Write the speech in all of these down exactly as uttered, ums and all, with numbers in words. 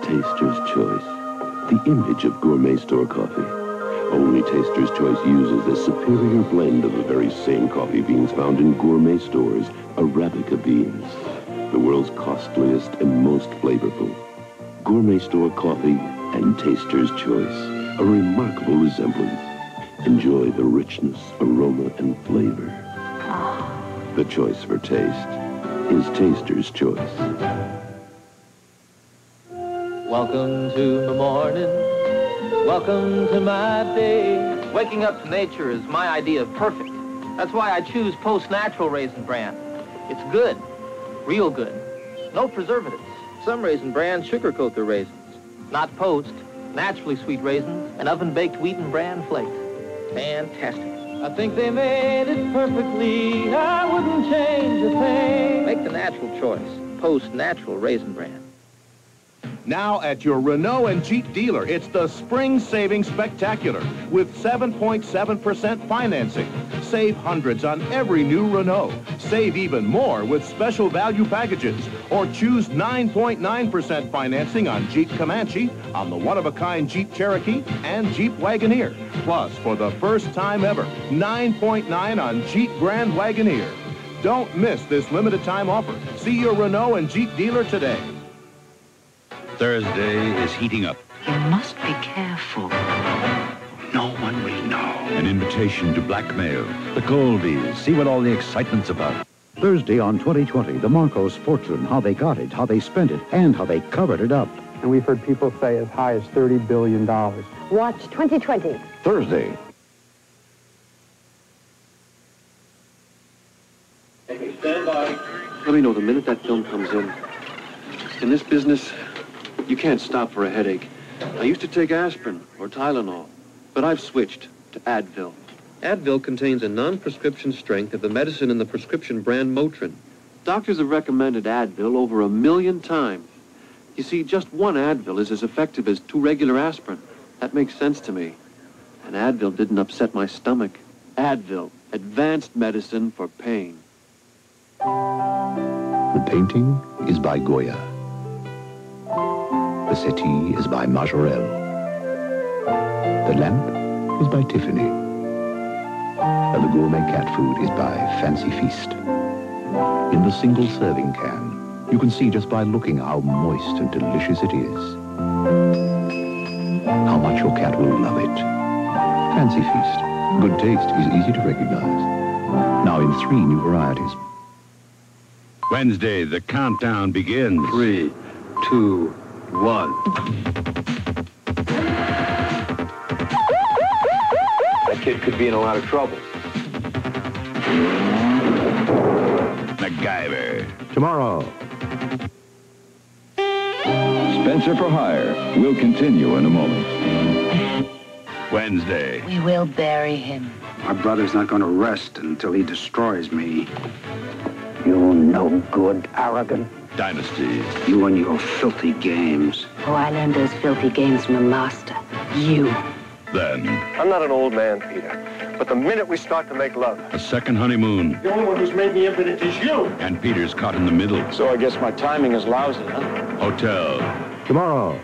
Taster's Choice, the image of gourmet store coffee. Only Taster's Choice uses a superior blend of the very same coffee beans found in gourmet stores, Arabica beans. The world's costliest and most flavorful. Gourmet store coffee and Taster's Choice, a remarkable resemblance. Enjoy the richness, aroma, and flavor. The choice for taste is Taster's Choice. Welcome to the morning. Welcome to my day. Waking up to nature is my idea of perfect. That's why I choose Post Natural Raisin Bran. It's good, real good. No preservatives. Some raisin brands sugarcoat their raisins. Not Post, naturally sweet raisins and oven-baked wheat and bran flakes. Fantastic. I think they made it perfectly. I wouldn't change a thing. Make the natural choice. Post Natural Raisin Bran. Now at your Renault and Jeep dealer, it's the Spring Savings Spectacular with seven point seven percent financing. Save hundreds on every new Renault. Save even more with special value packages. Or choose nine point nine percent financing on Jeep Comanche, on the one-of-a-kind Jeep Cherokee, and Jeep Wagoneer. Plus, for the first time ever, nine point nine on Jeep Grand Wagoneer. Don't miss this limited time offer. See your Renault and Jeep dealer today. Thursday is heating up. You must be careful. No one will know. An invitation to blackmail. The Colbys. See what all the excitement's about. Thursday on twenty twenty, the Marcos fortune, how they got it, how they spent it, and how they covered it up. And we've heard people say as high as thirty billion dollars. Watch twenty twenty. Thursday. Stand by. Let me know the minute that film comes in. In this business, you can't stop for a headache. I used to take aspirin or Tylenol, but I've switched to Advil. Advil contains a non-prescription strength of the medicine in the prescription brand Motrin. Doctors have recommended Advil over a million times. You see, just one Advil is as effective as two regular aspirin. That makes sense to me. And Advil didn't upset my stomach. Advil, advanced medicine for pain. The painting is by Goya. The settee is by Majorelle. The lamp is by Tiffany. And the gourmet cat food is by Fancy Feast. In the single serving can, you can see just by looking how moist and delicious it is. How much your cat will love it. Fancy Feast. Good taste is easy to recognize. Now in three new varieties. Wednesday, the countdown begins. Three, two, one. That kid could be in a lot of trouble. MacGyver. Tomorrow. Spenser for Hire will continue in a moment. Wednesday. We will bury him. My brother's not going to rest until he destroys me. You no good, arrogant. Dynasty. You and your filthy games. Oh, I learned those filthy games from a master. You. Then. I'm not an old man, Peter. But the minute we start to make love... A second honeymoon. The only one who's made me impotent is you. And Peter's caught in the middle. So I guess my timing is lousy, huh? Hotel. Tomorrow.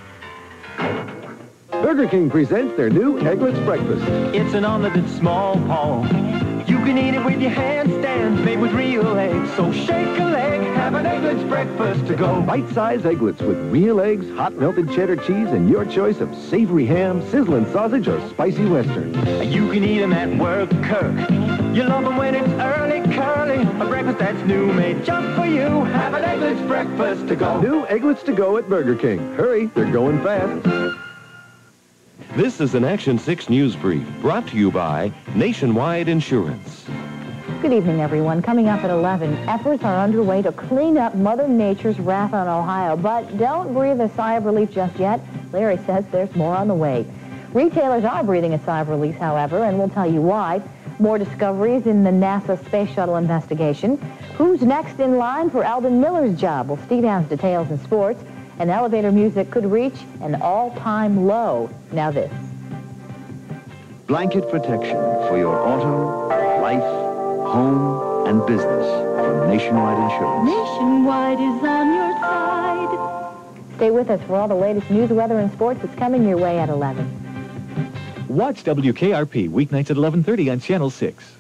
Burger King presents their new Egglets breakfast. It's an omelet that's small, Paul. You can eat it with your handstands, made with real eggs. So shake a leg, have an Egglets breakfast to go. Bite-sized Egglets with real eggs, hot melted cheddar cheese, and your choice of savory ham, sizzling sausage, or spicy western. You can eat them at work, Kirk. You love them when it's early, curly. A breakfast that's new, made just for you. Have an Egglets breakfast to go. New Egglets to go at Burger King. Hurry, they're going fast. This is an Action six News Brief, brought to you by Nationwide Insurance. Good evening, everyone. Coming up at eleven, efforts are underway to clean up Mother Nature's wrath on Ohio. But don't breathe a sigh of relief just yet. Larry says there's more on the way. Retailers are breathing a sigh of relief, however, and we'll tell you why. More discoveries in the NASA Space Shuttle investigation. Who's next in line for Alden Miller's job? Well, Steve has details in sports. And elevator music could reach an all-time low. Now this. Blanket protection for your auto, life, home, and business from Nationwide Insurance. Nationwide is on your side. Stay with us for all the latest news, weather, and sports that's coming your way at eleven. Watch W K R P weeknights at eleven thirty on Channel six.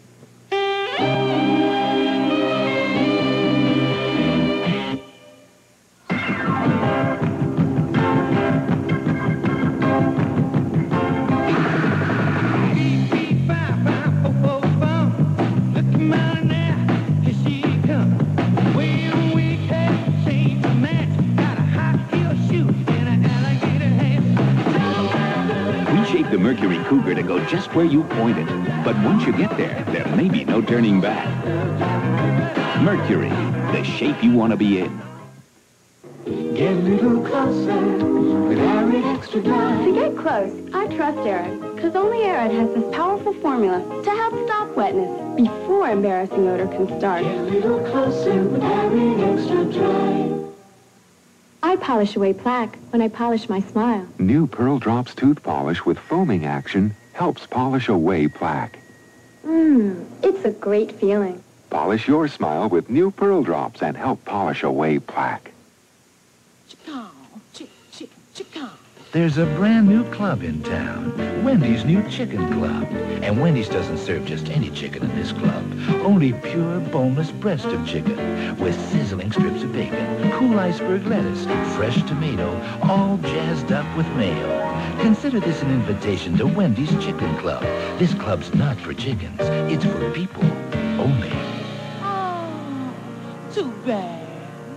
The Mercury Cougar to go just where you pointed. But once you get there, there may be no turning back. Mercury, the shape you want to be in. Get a little closer with Arid Extra Dry. To get close, I trust Arid, because only Arid has this powerful formula to help stop wetness before embarrassing odor can start. Get a little closer with Arid Extra Dry. I polish away plaque when I polish my smile. New Pearl Drops tooth polish with foaming action helps polish away plaque. Mmm, it's a great feeling. Polish your smile with new Pearl Drops and help polish away plaque. There's a brand new club in town, Wendy's new Chicken Club. And Wendy's doesn't serve just any chicken in this club. Only pure, boneless breast of chicken with sizzling strips of bacon, cool iceberg lettuce, fresh tomato, all jazzed up with mayo. Consider this an invitation to Wendy's Chicken Club. This club's not for chickens. It's for people only. Oh, too bad.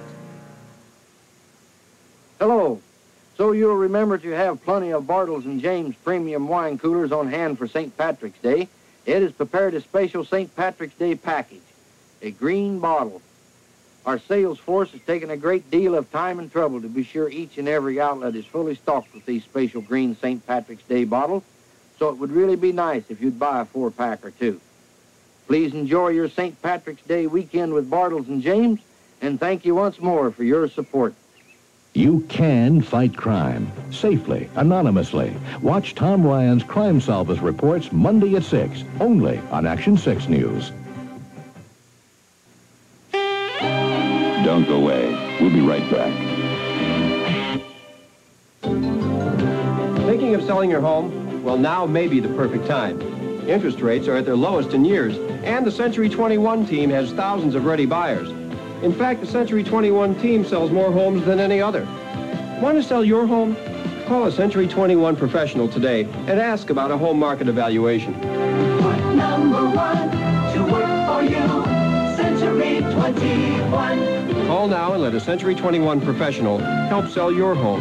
Hello. So you'll remember to have plenty of Bartles and James premium wine coolers on hand for Saint Patrick's Day. Ed has prepared a special Saint Patrick's Day package, a green bottle. Our sales force has taken a great deal of time and trouble to be sure each and every outlet is fully stocked with these special green Saint Patrick's Day bottles, so it would really be nice if you'd buy a four-pack or two. Please enjoy your Saint Patrick's Day weekend with Bartles and James, and thank you once more for your support. You can fight crime safely, anonymously. Watch Tom Ryan's Crime Solvers reports Monday at six, only on Action six News. Don't go away. We'll be right back. Thinking of selling your home? Well, now may be the perfect time. Interest rates are at their lowest in years, and the Century twenty-one team has thousands of ready buyers. In fact, the Century twenty-one team sells more homes than any other. Want to sell your home? Call a Century twenty-one professional today and ask about a home market evaluation. Put number one to work for you, Century twenty-one. Call now and let a Century twenty-one professional help sell your home.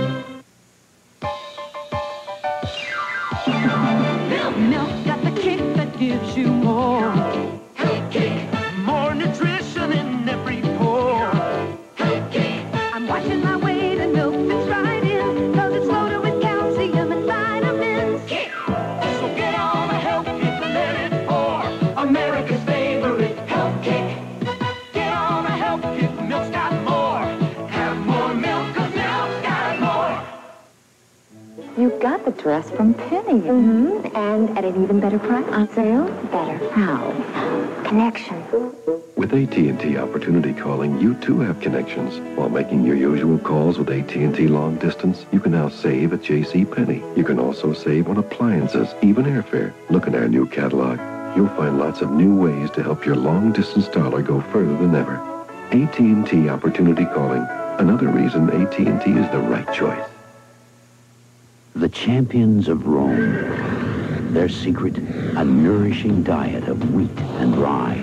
Milk, milk got the kick that gives you more. Health kick. More nutrition in every pore. Health kick. I'm watching my weight and milk fits right in, cause it's loaded with calcium and vitamins. Kick. So get on a Health Kick, let it pour. America's favorite Health Kick. Get on a Health Kick, milk's got more. Have more milk, cause milk's got more. You got the dress from Penny. Mm-hmm. And at an even better price. On sale? Better. How? Connection. With A T and T Opportunity Calling, you too have connections. While making your usual calls with A T and T Long Distance, you can now save at J C Penney. You can also save on appliances, even airfare. Look at our new catalog. You'll find lots of new ways to help your long-distance dollar go further than ever. A T and T Opportunity Calling. Another reason A T and T is the right choice. The champions of Rome. Their secret, a nourishing diet of wheat and rye.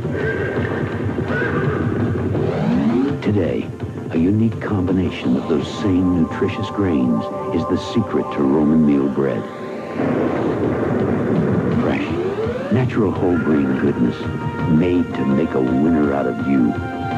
Today, a unique combination of those same nutritious grains is the secret to Roman meal bread. Fresh, natural whole grain goodness, made to make a winner out of you.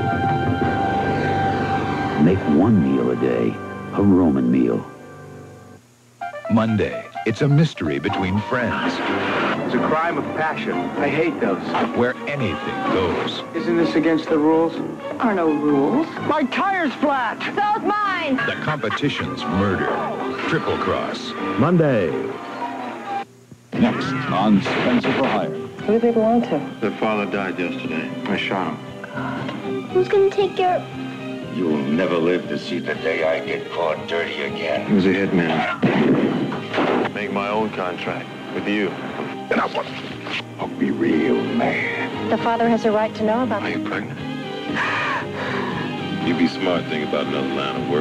Make one meal a day a Roman meal. Monday, it's a mystery between friends. It's a crime of passion. I hate those. Where anything goes. Isn't this against the rules? Are no rules. My tire's flat. So's mine. The competition's murder. Triple Cross. Monday. Next on Spenser for Hire. Who do they belong to? Their father died yesterday. I shot him. Who's gonna take care of... You'll never live to see the day I get caught dirty again. Who's the head man? Make my own contract with you. And I want... I'll be real mad. The father has a right to know about Are you pregnant? You'd be smart thinking about another line of work.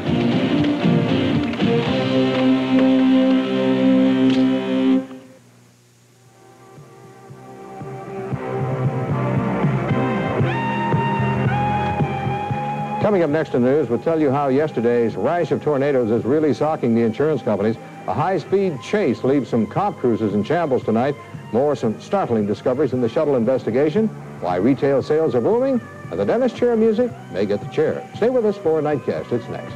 Coming up next in the news, we'll tell you how yesterday's rash of tornadoes is really socking the insurance companies. A high-speed chase leaves some cop cruisers in shambles tonight. More, some startling discoveries in the shuttle investigation, why retail sales are booming, and the dentist chair music may get the chair. Stay with us for Nightcast. It's next.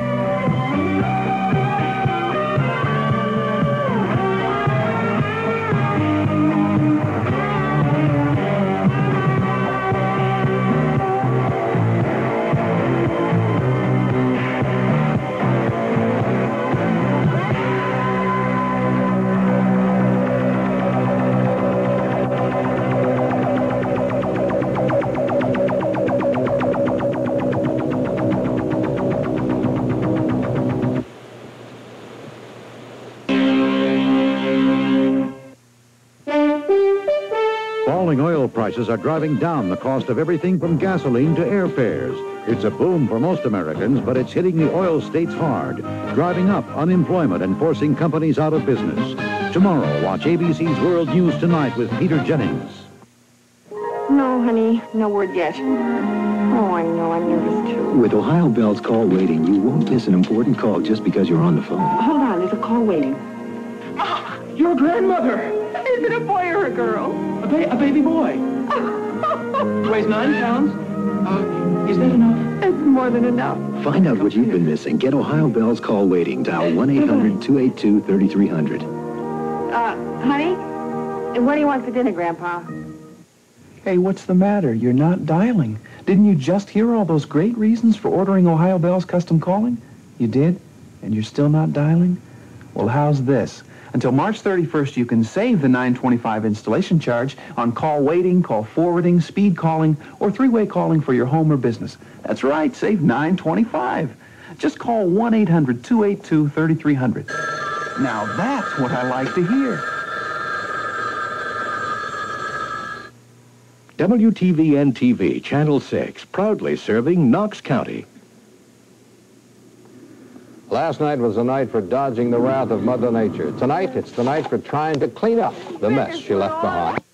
Falling oil prices are driving down the cost of everything from gasoline to airfares. It's a boom for most Americans, but it's hitting the oil states hard, driving up unemployment and forcing companies out of business. Tomorrow, watch A B C's World News Tonight with Peter Jennings. No, honey, no word yet. Oh, I know, I'm nervous too. With Ohio Bell's call waiting, you won't miss an important call just because you're on the phone. Hold on, there's a call waiting. Mom, your grandmother. Is it a boy or a girl? A, ba a baby boy. Weighs nine pounds. Uh, is that enough? It's more than enough. Find out what you've been missing. Get Ohio Bell's call waiting. Dial one eight hundred two eight two three three zero zero. Uh, honey, what do you want for dinner, Grandpa? Hey, what's the matter? You're not dialing. Didn't you just hear all those great reasons for ordering Ohio Bell's custom calling? You did? And you're still not dialing? Well, how's this? Until March thirty-first, you can save the nine twenty-five installation charge on call waiting, call forwarding, speed calling, or three-way calling for your home or business. That's right, save nine twenty-five. Just call one eight hundred two eight two three three zero zero. Now that's what I like to hear. W T V N T V, Channel six, proudly serving Knox County. Last night was the night for dodging the wrath of Mother Nature. Tonight, it's the night for trying to clean up the mess she left behind.